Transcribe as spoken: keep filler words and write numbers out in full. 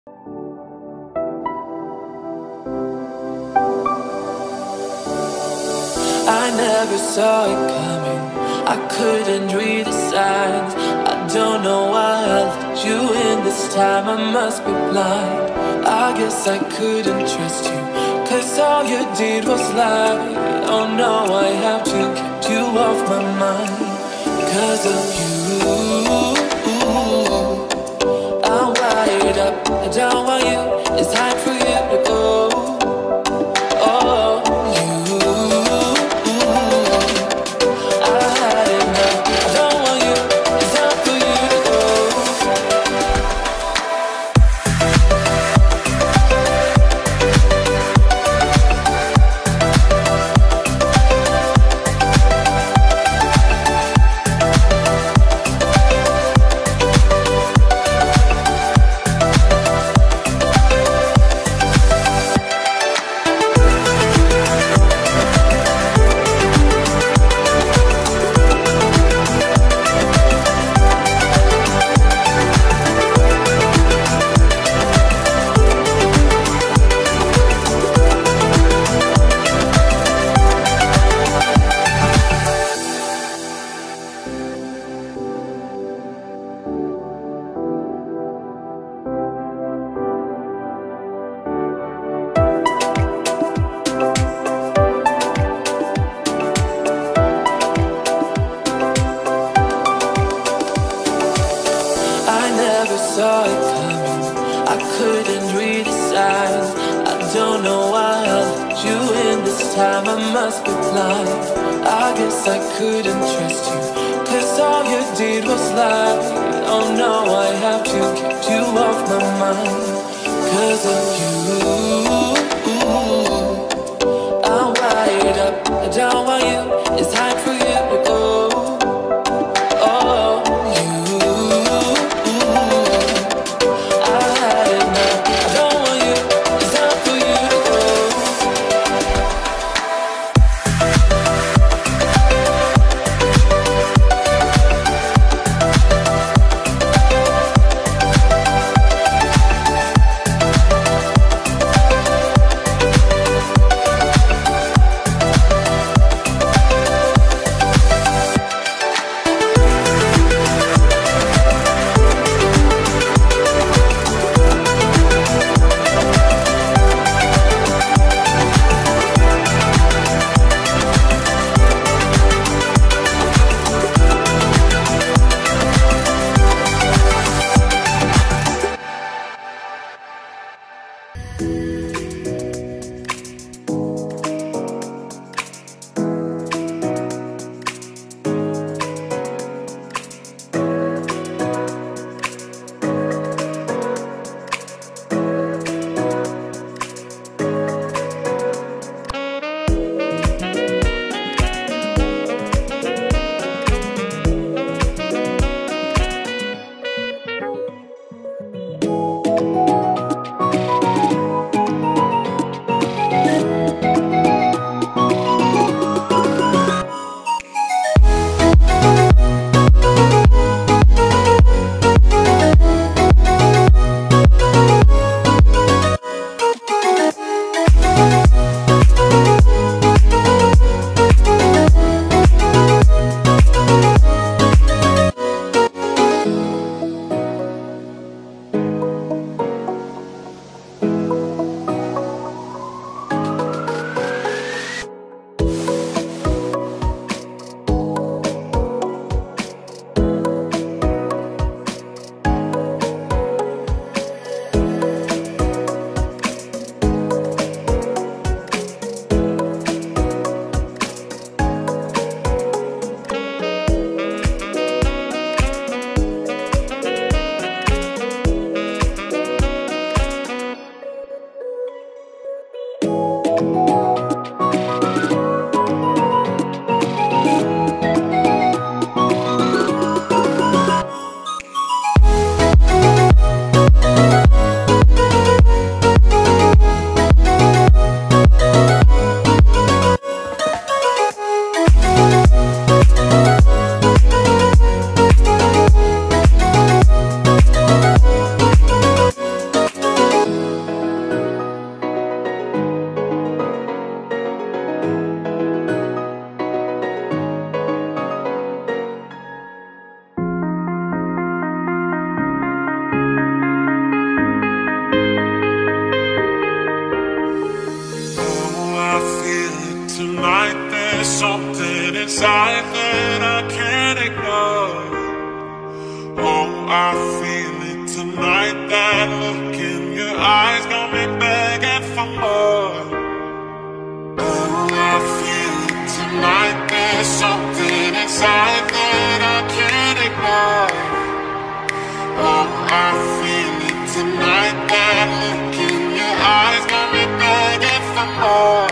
I never saw it coming, I couldn't read the signs. I don't know why I let you in this time, I must be blind. I guess I couldn't trust you, cause all you did was lie. Oh no, I have to keep you off my mind. Cause of you, I'm wired up, I don't want you, it's time for you to go. Oh, saw it coming, I couldn't read the signs. I don't know why I let you in this time, I must be blind. I guess I couldn't trust you, cause all you did was lie. Oh no, I have to keep you off my mind. Cause of you, I'm wired up, I don't want you, it's time for you to go. inside that I can't ignore. Oh, I feel it tonight. That look in your eyes got me begging for more. Oh, I feel it tonight. There's something inside that I can't ignore. Oh, I feel it tonight. That look in your eyes got me begging for more.